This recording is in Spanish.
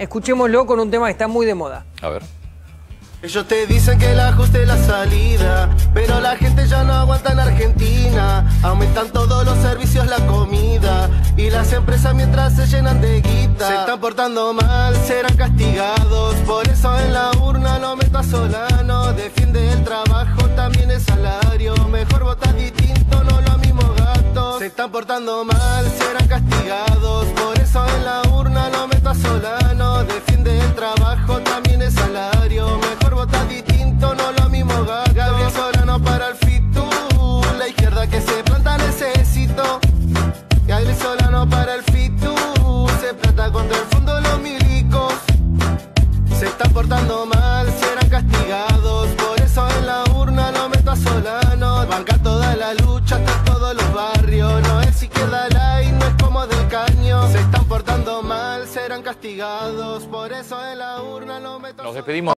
Escuchémoslo con un tema que está muy de moda. A ver. Ellos te dicen que el ajuste es la salida, pero la gente ya no aguanta en Argentina. Aumentan todos los servicios, la comida, y las empresas mientras se llenan de guita. Se están portando mal, serán castigados. Por eso en la urna lo meto a Solano. Defiende el trabajo, también el salario. Mejor votar distinto, no los mismos gatos. Se están portando mal, serán castigados. Por eso en la urna lo meto a Solano. Defiende el trabajo, también el salario. Mejor votar distinto, no lo mismo gato. Gabriel Solano para el FITU, la izquierda que se planta necesito. Gabriel Solano para el FITU, se planta contra el fondo los milicos. Se están portando mal, serán castigados. Por eso en la urna lo meto a Solano. Banca toda la lucha hasta todos los barrios. No es izquierda light, no es como del caño. Se están portando mal, serán castigados. Por eso en la urna lo meto a Solano. Nos despedimos.